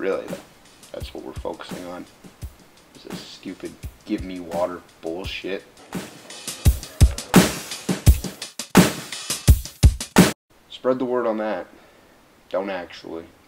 Really, that's what we're focusing on. Is this stupid give me water bullshit. Spread the word on that. Don't actually.